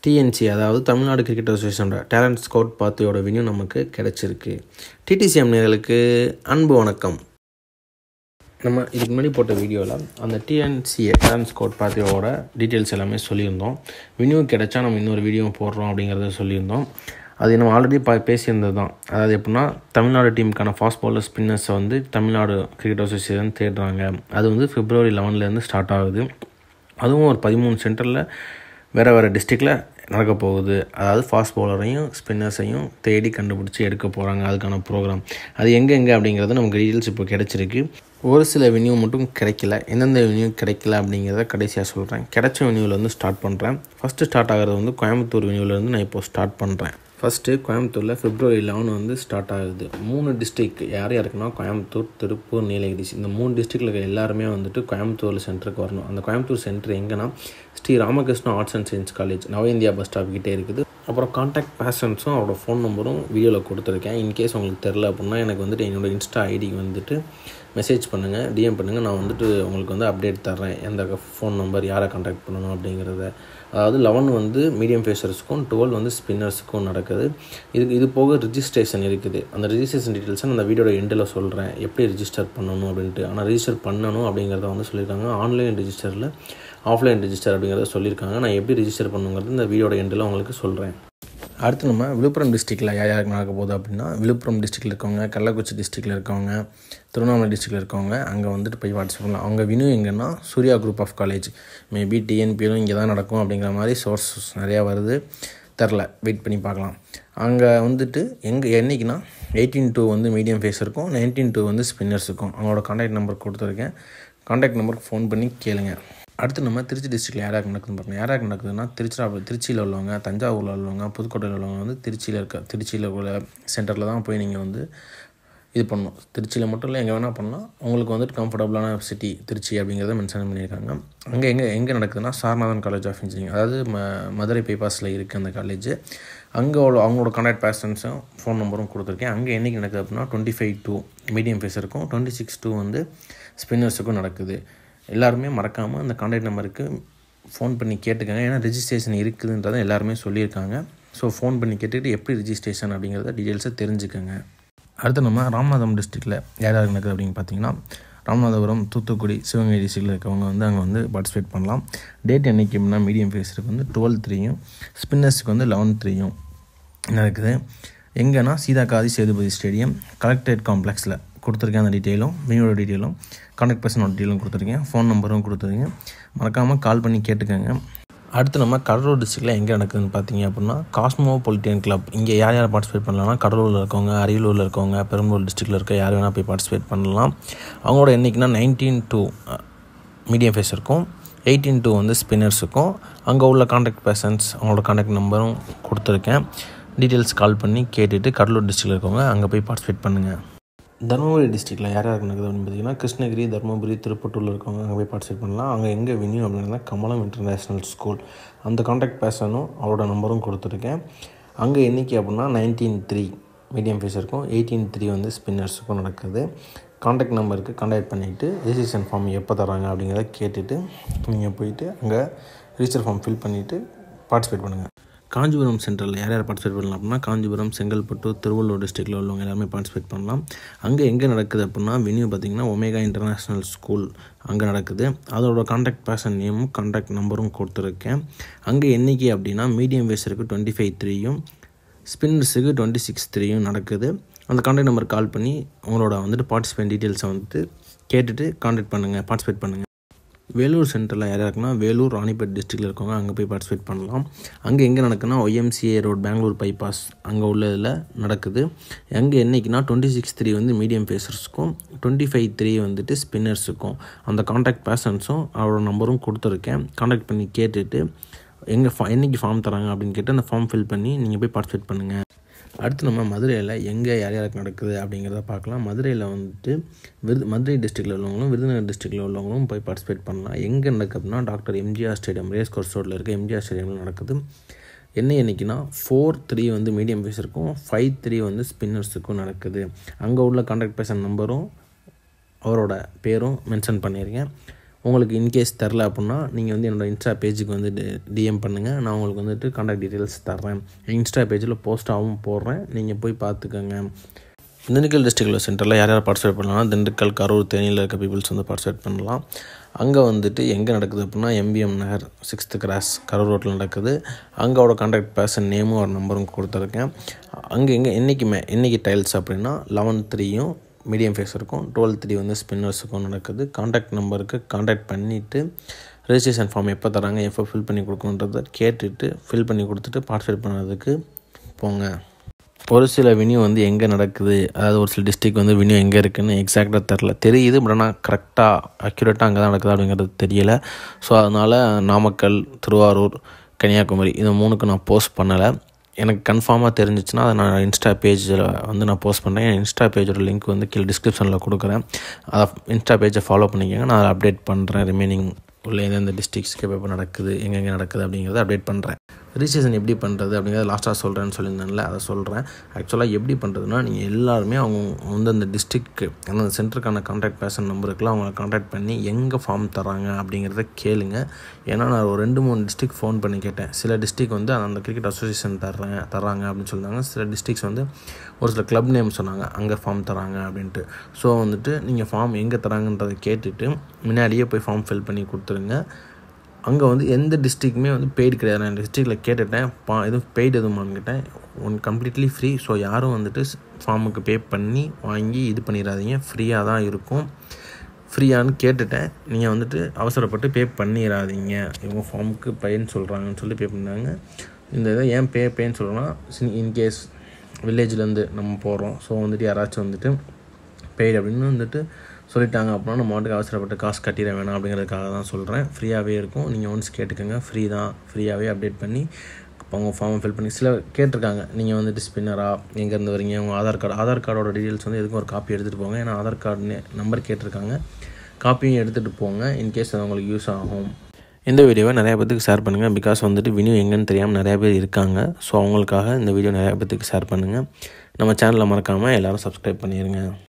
Tnca அதாவது Tamil Nadu cricket அசோசியேஷனோட talent scout பாத்தியோட வினியூ நமக்கு கிடச்சிருக்கு. டிடிசிஎம் நேயர்களுக்கு அன்பு வணக்கம். நம்ம இதுக்கு முன்னாடி போட்ட வீடியோவில் அந்த Tnca டேலண்ட் ஸ்கவுட் பாத்தியோட டீட்டெயில்ஸ் எல்லாமே சொல்லியிருந்தோம். வினியூ கிடச்சா நம்ம இன்னொரு வீடியோ போடுறோம் அப்படிங்கிறத சொல்லியிருந்தோம். அது நம்ம ஆல்ரெடி பேசியிருந்தது தான். அதாவது எப்படின்னா தமிழ்நாடு டீமுக்கான ஃபாஸ்ட் பவுலர் ஸ்பின்னர்ஸை வந்து தமிழ்நாடு கிரிக்கெட் அசோசியேஷன் தேடுறாங்க. அது வந்து February 11 ஸ்டார்ட் ஆகுது. அதுவும் ஒரு 13 சென்டரில் வேறு டிஸ்ட்ரிக்டில் நடக்க போகுது. அதாவது ஃபாஸ்ட் பவுலரையும் ஸ்பின்னர்ஸையும் தேடி கண்டுபிடிச்சி எடுக்க போகிறாங்க. அதுக்கான ப்ரோக்ராம் அது எங்கே அப்படிங்கிறது நமக்கு டீட்டெயில்ஸ் இப்போ கிடச்சிருக்கு. ஒரு சில வினியூ மட்டும் கிடைக்கல. எந்தெந்த வினியூ கிடைக்கல அப்படிங்கிறத கடைசியாக சொல்கிறேன். கிடைச்ச வினியூவிலேருந்து ஸ்டார்ட் பண்ணுறேன். ஃபஸ்ட்டு ஸ்டார்ட் ஆகிறது வந்து கோயம்புத்தூர் வினியூவிலேருந்து நான் இப்போது ஸ்டார்ட் பண்ணுறேன். ஃபஸ்ட்டு கோயம்புத்தூரில் February 11 ஸ்டார்ட் ஆகுது. 3 டிஸ்ட்ரிக் யாருக்குன்னா கோயம்புத்தூர், திருப்பூர், நீலகிரி. இந்த 3 டிஸ்ட்ரிக்டில் இருக்க எல்லாருமே வந்துட்டு கோயம்புத்தூர் சென்டருக்கு வரணும். அந்த கோயம்புத்தூர் சென்டர் எங்கன்னா Sri Ramakrishna arts and science college Nava India bus stop கிட்டே இருக்குது. அப்புறம் கான்டாக்ட் பர்சன்ஸும் அவரோட ஃபோன் நம்பரும் வீடியோவில் கொடுத்துருக்கேன். இன்கேஸ் உங்களுக்கு தெரில அப்படின்னா எனக்கு வந்துட்டு என்னோடய இன்ஸ்டா ஐடிக்கு வந்துட்டு மெசேஜ் பண்ணுங்கள், டிஎம் பண்ணுங்கள். நான் வந்துட்டு உங்களுக்கு வந்து அப்டேட் தர்றேன், எந்த ஃபோன் நம்பர் யாரை கான்டாக்ட் பண்ணணும் அப்படிங்கிறத. அதாவது 11 வந்து மீடியம் ஃபேஸர்ஸுக்கும் 12 வந்து ஸ்பின்னர்ஸுக்கும் நடக்குது. இது போக ரிஜிஸ்ட்ரேஷன் இருக்குது. அந்த ரிஜிஸ்ட்ரேஷன் டீட்டெயில்ஸை நான் அந்த வீடியோட எண்டில் சொல்கிறேன், எப்படி ரிஜிஸ்டர் பண்ணணும் அப்படின்ட்டு. ஆனால் ரிஜிஸ்டர் பண்ணணும் அப்படிங்கிறத வந்து சொல்லியிருக்காங்க. ஆன்லைன் ரிஜிஸ்டரில் ஆஃப்லைன் ரிஜிஸ்டர் அப்படிங்கிறத சொல்லியிருக்காங்க. நான் எப்படி ரிஜிஸ்டர் பண்ணுங்கிறது இந்த வீடியோட எண்டில் உங்களுக்கு சொல்கிறேன். அடுத்து நம்ம விழுப்புரம் டிஸ்ட்ரிக்டில் யாருக்கு நடக்க போகுது அப்படின்னா, விழுப்புரம் டிஸ்ட்ரிக்டில் இருக்கவங்க, கள்ளக்குறிச்சி டிஸ்ட்ரிக்டில் இருக்கவங்க, திருவண்ணாமலை டிஸ்ட்ரிக்டில் இருக்கவங்க அங்கே வந்துட்டு போய் பார்ட்டிசிபேட் பண்ணலாம். அவங்க வினியூ எங்கன்னா Surya group of college. Maybe டிஎன்பியிலும் இங்கே தான் நடக்கும் அப்படிங்கிற மாதிரி சோர்ஸஸ் நிறையா வருது. தெரில, வெயிட் பண்ணி பார்க்கலாம். அங்கே வந்துட்டு என்றைக்குன்னா 18-2 வந்து மீடியம் ஃபேஸ் இருக்கும், 19-2 வந்து ஸ்பின்னர்ஸ் இருக்கும். அவங்களோட கான்டாக்ட் நம்பர் கொடுத்துருக்கேன். கான்டாக்ட் நம்பருக்கு ஃபோன் பண்ணி கேளுங்க. அடுத்து நம்ம திருச்சி டிஸ்ட்ரிக்டில் யாராருக்கு நடக்குதுன்னு பார்க்கணும். யாராருக்கு நடக்குதுன்னா திருச்சியில் உள்ளவங்க, தஞ்சாவூரில் உள்ளவங்க, புதுக்கோட்டையில் உள்ளவங்க வந்து திருச்சியில் உள்ள சென்டரில் தான் போய் நீங்கள் வந்து இது பண்ணணும். திருச்சியில் மட்டும் இல்லை, எங்கே வேணால் பண்ணலாம். உங்களுக்கு வந்துட்டு கம்ஃபர்டபுளான சிட்டி திருச்சி அப்படிங்கிறத மென்ஷன் பண்ணியிருக்காங்க. அங்கே எங்கே நடக்குதுன்னா சாரநாதன் காலேஜ் ஆஃப் இன்ஜினியரிங், அதாவது மதுரை பைபாஸில் இருக்குது அந்த காலேஜ். அங்கே அவங்களோட கான்டாக்ட் பர்சன்ஸும் ஃபோன் நம்பரும் கொடுத்துருக்கேன். அங்கே என்றைக்கு நடக்குது அப்படின்னா 25-2 மீடியம் ஃபேஸ் இருக்கும், 26-2 வந்து ஸ்பின்னர்ஸுக்கும் நடக்குது. எல்லாருமே மறக்காமல் அந்த கான்டாக்ட் நம்பருக்கு ஃபோன் பண்ணி கேட்டுக்கோங்க. ஏன்னா ரிஜிஸ்ட்ரேஷன் இருக்குதுன்றதை எல்லாருமே சொல்லியிருக்காங்க. ஸோ ஃபோன் பண்ணி கேட்டுக்கிட்டு எப்படி ரிஜிஸ்ட்ரேஷன் அப்படிங்கிறத டீட்டெயில்ஸை தெரிஞ்சுக்கோங்க. அடுத்து நம்ம ராமநாதபுரம் டிஸ்ட்ரிக்டில் யாராருக்கு நடக்குது அப்படின்னு பார்த்தீங்கன்னா, ராமநாதபுரம், தூத்துக்குடி, சிவகங்கை டிஸ்ட்ரிக்டில் இருக்கவங்க வந்து அங்கே வந்து பார்ட்டிசிபேட் பண்ணலாம். டேட் என்றைக்கு அப்படின்னா மீடியம் ஃபேஸருக்கு வந்து 12-3 ஸ்பின்னர்ஸுக்கு வந்து 11-3 நடக்குது. எங்கன்னா சீதாகாதி சேதுபதி ஸ்டேடியம் கலெக்டரேட் காம்ப்ளெக்ஸில் கொடுத்துருக்கேன். அந்த டீட்டெயிலும் வினியோட டீட்டெயிலும் கான்டாக்ட் பர்சனோட டீட்டெயிலும் கொடுத்துருக்கேன். ஃபோன் நம்பரும் கொடுத்துருக்கேன். மறக்காமல் கால் பண்ணி கேட்டுக்கோங்க. அடுத்து நம்ம கடலூர் டிஸ்ட்ரிக்டில் எங்கே நடக்குதுன்னு பார்த்தீங்க அப்படின்னா, காஸ்மோபாலிட்டன் கிளப். இங்கே யார் பார்ட்டிசிபேட் பண்ணலாம்னா, கடலூரில் இருக்கவங்க, அரியலூரில் இருக்கவங்க, பெரம்பலூர் டிஸ்ட்ரிக்டில் இருக்க யார் வேணால் போய் பார்ட்டிசிபேட் பண்ணலாம். அவங்களோட என்றைக்குன்னா 19-2 மீடியம் ஃபேஸ் இருக்கும், 18-2 வந்து ஸ்பின்னர்ஸ் இருக்கும். அங்கே உள்ள கான்டாக்ட் பர்சன்ஸ் அவங்களோட கான்டாக்ட் நம்பரும் கொடுத்துருக்கேன். டீட்டெயில்ஸ் கால் பண்ணி கேட்டுட்டு கடலூர் டிஸ்ட்ரிக்டில் இருக்கவங்க அங்கே போய் பார்ட்டிசிபேட் பண்ணுங்கள். தருமபுரி டிஸ்ட்ரிக்டில் யாருக்கு நடக்குது அப்படின்னு பார்த்தீங்கன்னா, கிருஷ்ணகிரி, தருமபுரி, திருப்பட்டூரில் இருக்கவங்க அங்கே போய் பார்ட்டிசிபேட் பண்ணலாம். அங்கே எங்கே வினியூ அப்படின்னா கமலம் இன்டர்நேஷ்னல் ஸ்கூல். அந்த கான்டாக்ட் பர்சனும் அவரோட நம்பரும் கொடுத்துருக்கேன். அங்கே என்றைக்கு அப்படின்னா 19-3 மீடியம் ஃபேஸ் இருக்கும், 18-3 வந்து ஸ்பின்னர்ஸுக்கும் நடக்குது. கான்டாக்ட் நம்பருக்கு கான்டாக்ட் பண்ணிவிட்டு ரிஜிஸ்ட்ரேஷன் ஃபார்ம் எப்போ தராங்க அப்படிங்கிறத கேட்டுட்டு நீங்கள் போயிட்டு அங்கே ரிஜிஸ்டர் ஃபார்ம் ஃபில் பண்ணிவிட்டு பார்ட்டிசிபேட் பண்ணுங்கள். காஞ்சிபுரம் சென்டரில் யார் பார்ட்டிசிபேட் பண்ணலாம் அப்படின்னா, காஞ்சிபுரம், செங்கல்பட்டு, திருவள்ளூர் டிஸ்ட்ரிக்டில் உள்ளவங்க எல்லாருமே பார்ட்டிசிபேட் பண்ணலாம். அங்கே எங்கே நடக்குது அப்படின்னா வினியூ பார்த்திங்கன்னா ஒமேகா இன்டர்நேஷ்னல் ஸ்கூல் அங்கே நடக்குது. அதோட கான்டாக்ட் பர்சன் நேமும் கான்டாக்ட் நம்பரும் கொடுத்துருக்கேன். அங்கே என்றைக்கு அப்படின்னா மீடியம் ஃபேஸருக்கு 25-3 ஸ்பின்னர்ஸுக்கு 26-3 நடக்குது. அந்த கான்டாக்ட் நம்பர் கால் பண்ணி உங்களோட வந்துட்டு பார்ட்டிசிபேட் டீட்டெயில்ஸை வந்துட்டு கேட்டுட்டு கான்டாக்ட் பண்ணுங்கள், பார்ட்டிசிபேட் பண்ணுங்கள். வேலூர் சென்டரில் யாராருக்குன்னா வேலூர், ராணிப்பேட் டிஸ்ட்ரிக்டில் இருக்கவங்க அங்கே போய் பார்ட்டிசிபேட் பண்ணலாம். அங்கே எங்கே நடக்குதுன்னா YMCA ரோட், பெங்களூர் பைபாஸ் அங்கே உள்ளதில் நடக்குது. அங்கே என்றைக்குன்னா 26-3 வந்து மீடியம் ஃபேஸர்ஸுக்கும் 25-3 வந்துட்டு ஸ்பின்னர்ஸுக்கும். அந்த கான்டாக்ட் பர்சன்ஸும் அவரோட நம்பரும் கொடுத்துருக்கேன். கான்டாக்ட் பண்ணி கேட்டுட்டு என்றைக்கு ஃபார்ம் தராங்க அப்படின்னு கேட்டு அந்த ஃபார்ம் ஃபில் பண்ணி நீங்கள் போய் பார்ட்டிசிபேட் பண்ணுங்கள். அடுத்து நம்ம மதுரையில் எங்கே யாருக்கு நடக்குது அப்படிங்கிறத பார்க்கலாம். மதுரையில் வந்துட்டு மதுரை டிஸ்ட்ரிக்டில் உள்ளவங்களும் விருதுநகர் டிஸ்ட்ரிக்டில் உள்ளவங்களும் போய் பார்ட்டிசிபேட் பண்ணலாம். எங்கே நடக்குதுன்னா doctor MGR stadium, race course ரோட்டில் இருக்க எம்ஜிஆர் ஸ்டேடியமில் நடக்குது. என்றைக்குன்னா 4-3 வந்து மீடியம் ஃபேஸ் இருக்கும், 5-3 வந்து ஸ்பின்னர்ஸுக்கும் நடக்குது. அங்கே உள்ள கான்டாக்ட் பர்சன் நம்பரும் அவரோட பேரும் மென்ஷன் பண்ணியிருக்கேன். உங்களுக்கு இன்கேஸ் தரல அப்படின்னா நீங்கள் வந்து என்னோடய இன்ஸ்டா பேஜுக்கு வந்து டிஎம் பண்ணுங்கள். நான் உங்களுக்கு வந்துட்டு கான்டாக்ட் டீட்டெயில்ஸ் தர்றேன். இன்ஸ்டா பேஜில் போஸ்ட்டாகவும் போடுறேன், நீங்கள் போய் பார்த்துக்கோங்க. திண்டுக்கல் டிஸ்ட்ரிக்டில் சென்டரில் யார் யார் பார்ட்டிசிபேட் பண்ணலாம், திண்டுக்கல், கரூர், தேனியில் இருக்க பீப்புள்ஸ் வந்து பார்ட்டிசிபேட் பண்ணலாம். அங்கே வந்துட்டு எங்கே நடக்குது அப்படின்னா எம்பிஎம் நகர் 6th கிராஸ் கரூர் ரோட்டில் நடக்குது. அங்கோட கான்டாக்ட் பர்சன் நேமும் ஒரு நம்பரும் கொடுத்துருக்கேன். அங்கே என்றைக்கு டைல்ஸ் அப்படின்னா 11/3 மீடியம் ஃபேஸ் இருக்கும், 12/3 வந்து ஸ்பின்னர்ஸுக்கும் நடக்குது. கான்டாக்ட் நம்பருக்கு கான்டாக்ட் பண்ணிவிட்டு ரெஜிஸ்ட்ரேஷன் ஃபார்ம் எப்போ தராங்க, எப்போ ஃபில் பண்ணி கொடுக்கணுன்றதை கேட்டுட்டு ஃபில் பண்ணி கொடுத்துட்டு பார்ட்டிசிபேட் பண்ணுறதுக்கு போங்க. ஒரு சில வென்யூ வந்து எங்கே நடக்குது, அதாவது ஒரு சில டிஸ்ட்ரிக் வந்து வென்யூ எங்கே இருக்குதுன்னு எக்ஸாக்டாக தெரியுது. பட் ஆனால் கரெக்டாக அக்யூரேட்டாக அங்கே தான் நடக்குது அப்படிங்கிறது தெரியலை. ஸோ அதனால் நாமக்கல், திருவாரூர், கன்னியாகுமரி இந்த 3க்கு நான் போஸ்ட் பண்ணலை. எனக்கு கன்ஃபார்மாக தெரிஞ்சிச்சுன்னா அதை நான் இன்ஸ்டா பேஜில் வந்து நான் போஸ்ட் பண்ணுறேன். என் இன்ஸ்டா பேஜோட லிங்க் வந்து கீழே டிஸ்கிரிப்ஷனில் கொடுக்குறேன். அதை இன்ஸ்டா பேஜை ஃபாலோ பண்ணிக்கோங்க. நான் அதை அப்டேட் பண்ணுறேன். ரிமைனிங் உள்ள எந்தெந்த டிஸ்ட்ரிக்ஸ்க்கு எப்போ நடக்குது, எங்கெங்கே நடக்குது அப்படிங்கிறத அப்டேட் பண்ணுறேன். ரிஜிஸ்ட்ரேஷன் எப்படி பண்ணுறது அப்படிங்கிறத லாஸ்ட்டாக சொல்கிறேன்னு சொல்லியிருந்தேன்ல, அதை சொல்கிறேன். ஆக்சுவலாக எப்படி பண்ணுறதுன்னா, நீங்கள் எல்லாருமே அவங்க வந்து அந்த டிஸ்ட்ரிக்க்கு அந்த சென்டருக்கான கான்டாக்ட் பர்சன் நம்பருக்குலாம் அவங்கள கான்டாக்ட் பண்ணி எங்கே ஃபார்ம் தராங்க அப்படிங்கிறத கேளுங்க. ஏன்னா நான் ஒரு 2-3 டிஸ்ட்ரிக் ஃபோன் பண்ணி கேட்டேன். சில டிஸ்ட்ரிக் வந்து அந்த கிரிக்கெட் அசோசியேஷன் தராங்க அப்படின்னு சொல்லியிருந்தாங்க. சில டிஸ்ட்ரிக்ஸ் வந்து ஒரு சில கிளப் நேம் சொன்னாங்க, அங்கே ஃபார்ம் தராங்க அப்படின்ட்டு. ஸோ வந்துட்டு நீங்கள் ஃபார்ம் எங்கே தராங்கன்றதை கேட்டுட்டு முன்னாடியே போய் ஃபார்ம் ஃபில் பண்ணி கொடுத்துருங்க. அங்கே வந்து எந்த டிஸ்ட்ரிக்குமே வந்து பெய்டு கிடையாது. நான் டிஸ்ட்ரிக்டில் கேட்டுட்டேன், எதுவும் பெய்டு எதுவுமான்னு கேட்டேன். Completely free. ஸோ யாரும் வந்துட்டு ஃபார்முக்கு பே பண்ணி வாங்கி இது பண்ணிடாதீங்க, ஃப்ரீயாக தான் இருக்கும். ஃப்ரீயானு கேட்டுட்டேன், நீங்கள் வந்துட்டு அவசரப்பட்டு பே பண்ணிடாதீங்க. இவங்க ஃபார்முக்கு பையன்னு சொல்கிறாங்கன்னு சொல்லி பே பண்ணாங்க. இந்த இதை ஏன் பேன்னு சொல்கிறோன்னா, இன்கேஸ் வில்லேஜ்லேருந்து நம்ம போகிறோம், ஸோ வந்துட்டு யாராச்சும் வந்துட்டு பெய்டு அப்படின்னு வந்துட்டு சொல்லிட்டாங்க அப்படின்னா நம்ம மாட்டுக்கு அவசரப்பட்டு காசு கட்டிட வேணாம் அப்படிங்கிறதுக்காக தான் சொல்கிறேன். ஃப்ரீயாகவே இருக்கும், நீங்கள் ஒன்ஸ் கேட்டுக்கோங்க. ஃப்ரீ தான், ஃப்ரீயாகவே அப்டேட் பண்ணி அவங்க ஃபார்மை ஃபில் பண்ணி சில கேட்டிருக்காங்க, நீங்கள் வந்துட்டு ஸ்பின்னராக எங்கேருந்து வரீங்க, உங்கள் ஆதார் கார்டோட டீட்டெயில்ஸ் வந்து எதுக்கும் ஒரு காப்பி எடுத்துகிட்டு போங்க. ஏன்னா ஆதார் கார்டு நம்பர் கேட்டிருக்காங்க, காப்பியும் எடுத்துகிட்டு போங்க. இன்கேஸ் அது உங்களுக்கு யூஸ் ஆகும். இந்த வீடியோவை நிறையா பேத்துக்கு ஷேர் பண்ணுங்கள். பிகாஸ் வந்துட்டு வென்யூ எங்கேன்னு தெரியாமல் நிறையா பேர் இருக்காங்க. ஸோ அவங்களுக்காக இந்த வீடியோ நிறையா பேத்துக்கு ஷேர் பண்ணுங்கள். நம்ம சேனலில் மறக்காமல் எல்லோரும் சப்ஸ்கிரைப் பண்ணிடுங்க.